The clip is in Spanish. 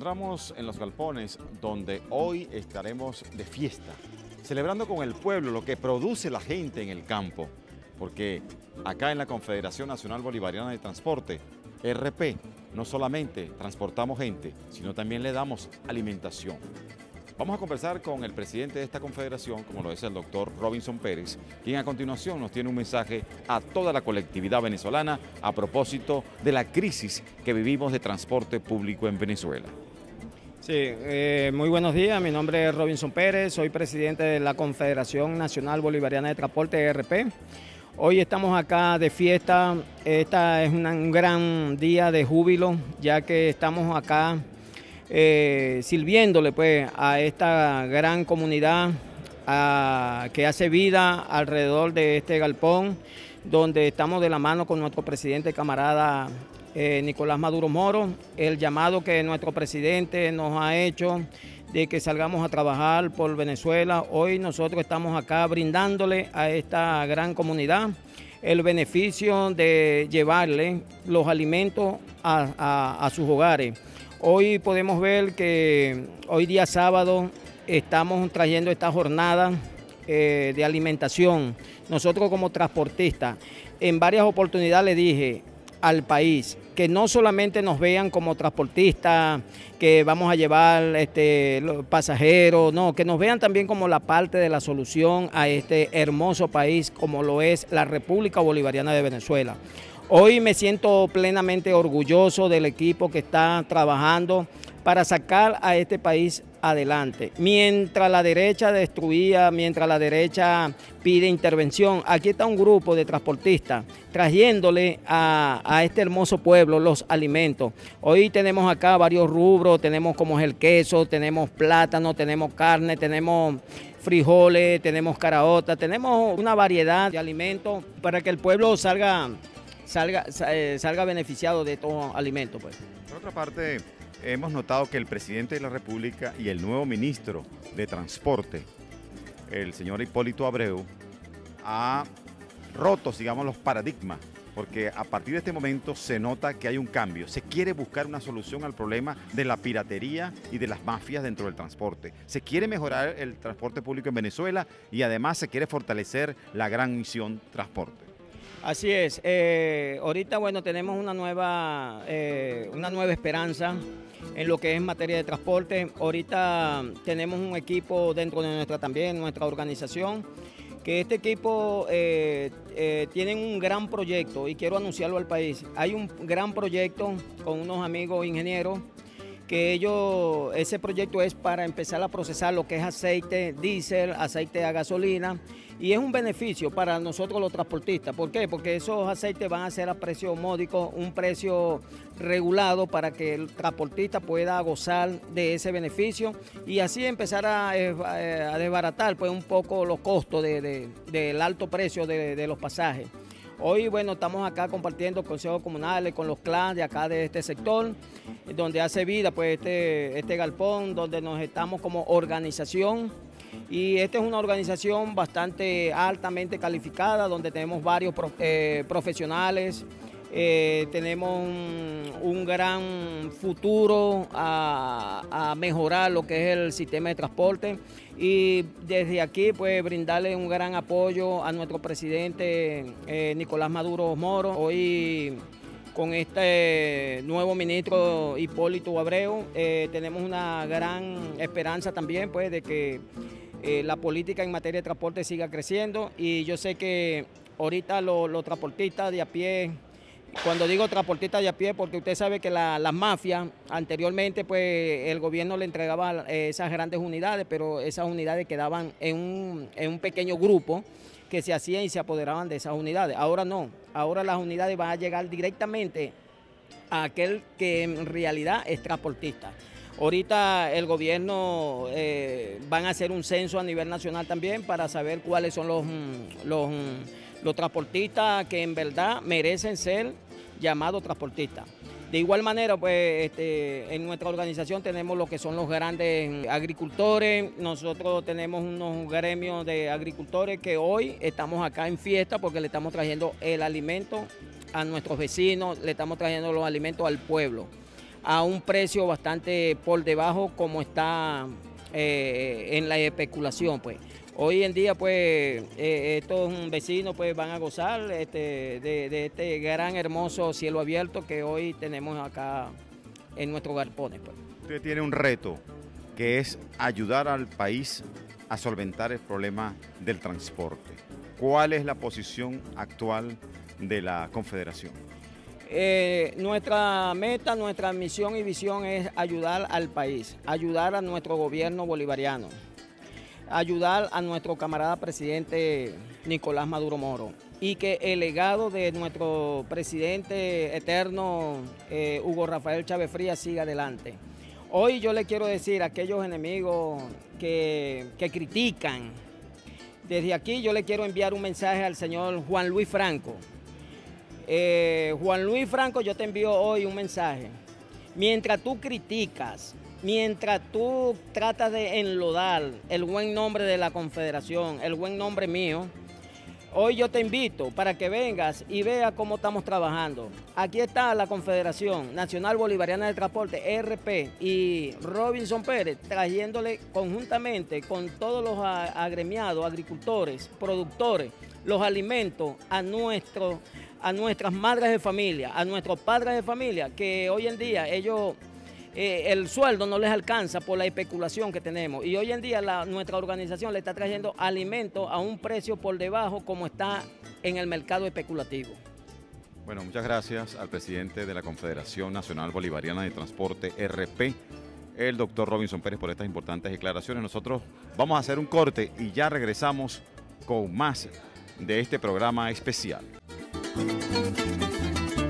encontramos en Los Galpones, donde hoy estaremos de fiesta, celebrando con el pueblo lo que produce la gente en el campo, porque acá en la Confederación Nacional Bolivariana de Transporte, RP, no solamente transportamos gente, sino también le damos alimentación. Vamos a conversar con el presidente de esta confederación, como lo es el doctor Robinson Pérez, quien a continuación nos tiene un mensaje a toda la colectividad venezolana a propósito de la crisis que vivimos de transporte público en Venezuela. Sí, muy buenos días, mi nombre es Robinson Pérez, soy presidente de la Confederación Nacional Bolivariana de Transporte, RP. Hoy estamos acá de fiesta, esta es un gran día de júbilo, ya que estamos acá sirviéndole pues a esta gran comunidad que hace vida alrededor de este galpón, donde estamos de la mano con nuestro presidente camarada Nicolás Maduro Moro. El llamado que nuestro presidente nos ha hecho de que salgamos a trabajar por Venezuela, hoy nosotros estamos acá brindándole a esta gran comunidad el beneficio de llevarle los alimentos a sus hogares. Hoy podemos ver que hoy día sábado estamos trayendo esta jornada de alimentación. Nosotros como transportistas, en varias oportunidades le dije al país que no solamente nos vean como transportistas, que vamos a llevar los pasajeros, no, que nos vean también como la parte de la solución a este hermoso país como lo es la República Bolivariana de Venezuela. Hoy me siento plenamente orgulloso del equipo que está trabajando para sacar a este país adelante. Mientras la derecha destruía, mientras la derecha pide intervención, aquí está un grupo de transportistas trayéndole a este hermoso pueblo los alimentos. Hoy tenemos acá varios rubros, tenemos como es el queso, tenemos plátano, tenemos carne, tenemos frijoles, tenemos caraotas, tenemos una variedad de alimentos para que el pueblo salga beneficiado de estos alimentos, pues. Por otra parte, hemos notado que el presidente de la República y el nuevo ministro de Transporte, el señor Hipólito Abreu, ha roto, digamos, los paradigmas, porque a partir de este momento se nota que hay un cambio. Se quiere buscar una solución al problema de la piratería y de las mafias dentro del transporte. Se quiere mejorar el transporte público en Venezuela y además se quiere fortalecer la gran misión transporte. Así es, ahorita bueno tenemos una nueva esperanza en lo que es materia de transporte. Ahorita tenemos un equipo dentro de nuestra organización, que este equipo tiene un gran proyecto y quiero anunciarlo al país. Hay un gran proyecto con unos amigos ingenieros que ese proyecto es para empezar a procesar lo que es aceite diésel, aceite a gasolina, y es un beneficio para nosotros los transportistas. ¿Por qué? Porque esos aceites van a ser a precio módico, un precio regulado para que el transportista pueda gozar de ese beneficio y así empezar a desbaratar pues, un poco los costos del alto precio de los pasajes. Hoy, bueno, estamos acá compartiendo consejos comunales con los clans de acá de este sector, donde hace vida pues este galpón, donde nos estamos como organización. Y esta es una organización bastante altamente calificada, donde tenemos varios profesionales, tenemos un gran futuro a mejorar lo que es el sistema de transporte y desde aquí pues brindarle un gran apoyo a nuestro presidente Nicolás Maduro Moro. Hoy con este nuevo ministro Hipólito Abreu tenemos una gran esperanza también pues de que la política en materia de transporte siga creciendo y yo sé que ahorita los transportistas de a pie, cuando digo transportistas de a pie, porque usted sabe que las mafias anteriormente pues el gobierno le entregaba esas grandes unidades, pero esas unidades quedaban en un pequeño grupo que se hacían y se apoderaban de esas unidades. Ahora no, ahora las unidades van a llegar directamente a aquel que en realidad es transportista. Ahorita el gobierno van a hacer un censo a nivel nacional también para saber cuáles son los transportistas que en verdad merecen ser llamados transportistas. De igual manera, pues en nuestra organización tenemos lo que son los grandes agricultores. Nosotros tenemos unos gremios de agricultores que hoy estamos acá en fiesta porque le estamos trayendo el alimento a nuestros vecinos, le estamos trayendo los alimentos al pueblo. a un precio bastante por debajo como está en la especulación, pues. Hoy en día, pues, estos vecinos pues, van a gozar de este gran, hermoso cielo abierto que hoy tenemos acá en nuestros galpones, pues. Usted tiene un reto, que es ayudar al país a solventar el problema del transporte. ¿Cuál es la posición actual de la Confederación? Nuestra meta, nuestra misión y visión es ayudar al país, ayudar a nuestro gobierno bolivariano, ayudar a nuestro camarada presidente Nicolás Maduro Moro y que el legado de nuestro presidente eterno Hugo Rafael Chávez Frías siga adelante. Hoy yo le quiero decir a aquellos enemigos que critican, desde aquí yo le quiero enviar un mensaje al señor Juan Luis Franco. Juan Luis Franco, yo te envío hoy un mensaje. Mientras tú criticas, mientras tú tratas de enlodar el buen nombre de la Confederación, el buen nombre mío, hoy yo te invito para que vengas y veas cómo estamos trabajando. Aquí está la Confederación Nacional Bolivariana de Transporte, ERP, y Robinson Pérez, trayéndole conjuntamente con todos los agremiados, agricultores, productores, los alimentos a nuestras madres de familia, a nuestros padres de familia, que hoy en día ellos, el sueldo no les alcanza por la especulación que tenemos. Y hoy en día nuestra organización le está trayendo alimentos a un precio por debajo como está en el mercado especulativo. Bueno, muchas gracias al presidente de la Confederación Nacional Bolivariana de Transporte, RP, el doctor Robinson Pérez, por estas importantes declaraciones. Nosotros vamos a hacer un corte y ya regresamos con más de este programa especial.